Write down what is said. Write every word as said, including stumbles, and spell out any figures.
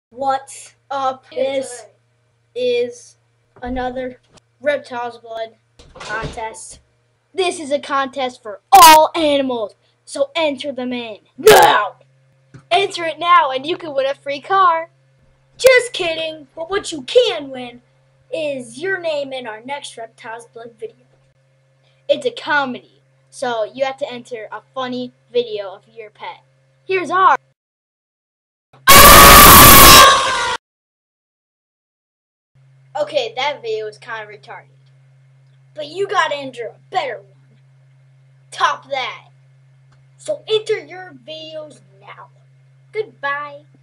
What's up? This is another Reptiles Blood contest. This is a contest for all animals, so enter them in now! Enter it now and you can win a free car. Just kidding, but what you can win is your name in our next Reptiles Blood video. It's a comedy, so you have to enter a funny video of your pet. Here's our Okay, that video was kind of retarded. But you gotta enter a better one. Top that. So enter your videos now. Goodbye.